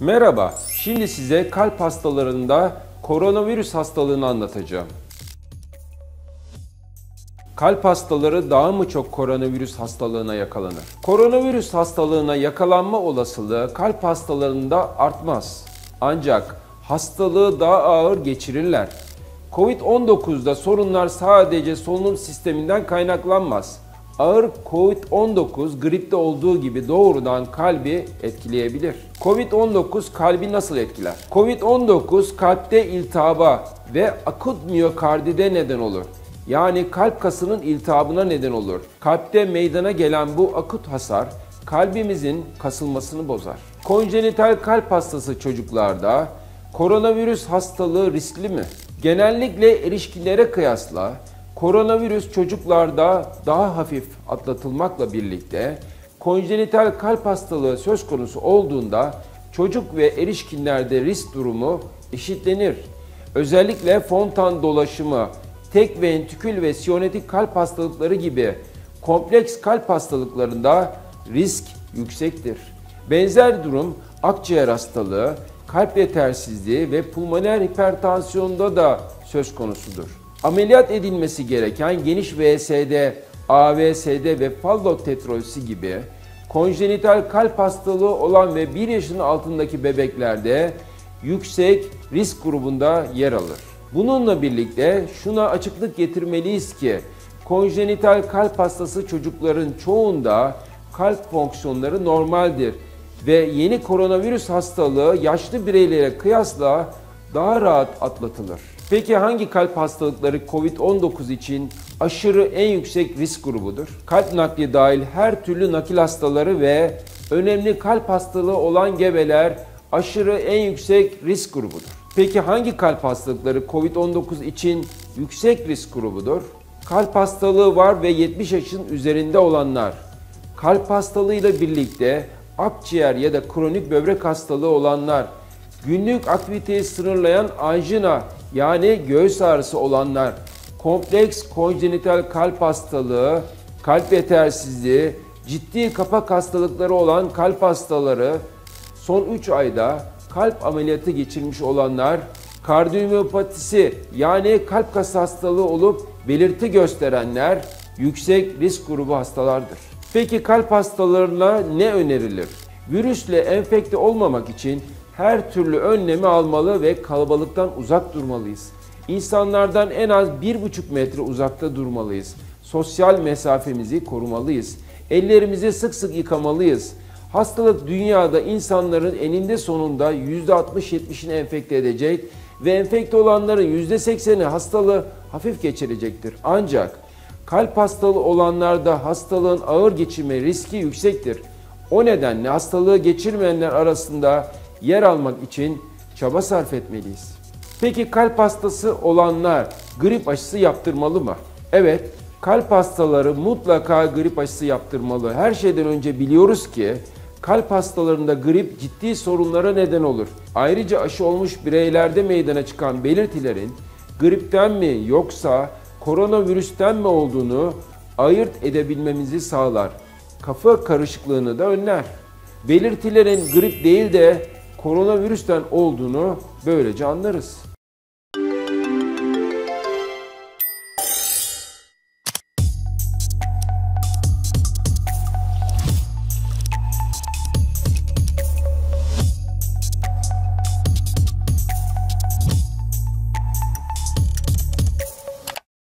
Merhaba, şimdi size kalp hastalarında koronavirüs hastalığını anlatacağım. Kalp hastaları daha mı çok koronavirüs hastalığına yakalanır? Koronavirüs hastalığına yakalanma olasılığı kalp hastalarında artmaz. Ancak hastalığı daha ağır geçirirler. Covid-19'da sorunlar sadece solunum sisteminden kaynaklanmaz. Ağır Covid-19 gripte olduğu gibi doğrudan kalbi etkileyebilir. Covid-19 kalbi nasıl etkiler? Covid-19 kalpte iltihaba ve akut miyokardite neden olur. Yani kalp kasının iltihabına neden olur. Kalpte meydana gelen bu akut hasar kalbimizin kasılmasını bozar. Konjenital kalp hastası çocuklarda koronavirüs hastalığı riskli mi? Genellikle erişkinlere kıyasla koronavirüs çocuklarda daha hafif atlatılmakla birlikte konjenital kalp hastalığı söz konusu olduğunda çocuk ve erişkinlerde risk durumu eşitlenir. Özellikle fontan dolaşımı, tek ventrikül ve siyonetik kalp hastalıkları gibi kompleks kalp hastalıklarında risk yüksektir. Benzer durum akciğer hastalığı, kalp yetersizliği ve pulmoner hipertansiyonda da söz konusudur. Ameliyat edilmesi gereken geniş VSD, AVSD ve fallotetrolisi gibi konjenital kalp hastalığı olan ve 1 yaşın altındaki bebeklerde yüksek risk grubunda yer alır. Bununla birlikte şuna açıklık getirmeliyiz ki konjenital kalp hastası çocukların çoğunda kalp fonksiyonları normaldir ve yeni koronavirüs hastalığı yaşlı bireylere kıyasla daha rahat atlatılır. Peki hangi kalp hastalıkları Covid-19 için aşırı en yüksek risk grubudur? Kalp nakli dahil her türlü nakil hastaları ve önemli kalp hastalığı olan gebeler aşırı en yüksek risk grubudur. Peki hangi kalp hastalıkları Covid-19 için yüksek risk grubudur? Kalp hastalığı var ve 70 yaşın üzerinde olanlar, kalp hastalığıyla birlikte akciğer ya da kronik böbrek hastalığı olanlar, günlük aktiviteyi sınırlayan anjina yani göğüs ağrısı olanlar, kompleks konjenital kalp hastalığı, kalp yetersizliği, ciddi kapak hastalıkları olan kalp hastaları, son 3 ayda kalp ameliyatı geçirmiş olanlar, kardiyomiyopatisi yani kalp kası hastalığı olup belirti gösterenler yüksek risk grubu hastalardır. Peki kalp hastalarına ne önerilir? Virüsle enfekte olmamak için her türlü önlemi almalı ve kalabalıktan uzak durmalıyız. İnsanlardan en az 1,5 metre uzakta durmalıyız. Sosyal mesafemizi korumalıyız. Ellerimizi sık sık yıkamalıyız. Hastalık dünyada insanların eninde sonunda %60-70'ini enfekte edecek ve enfekte olanların %80'i hastalığı hafif geçirecektir. Ancak kalp hastalığı olanlarda hastalığın ağır geçirme riski yüksektir. O nedenle hastalığı geçirmeyenler arasında yer almak için çaba sarf etmeliyiz. Peki kalp hastası olanlar grip aşısı yaptırmalı mı? Evet, kalp hastaları mutlaka grip aşısı yaptırmalı. Her şeyden önce biliyoruz ki kalp hastalarında grip ciddi sorunlara neden olur. Ayrıca aşı olmuş bireylerde meydana çıkan belirtilerin gripten mi yoksa koronavirüsten mi olduğunu ayırt edebilmemizi sağlar. Kafa karışıklığını da önler. Belirtilerin grip değil de koronavirüsten olduğunu böylece anlarız.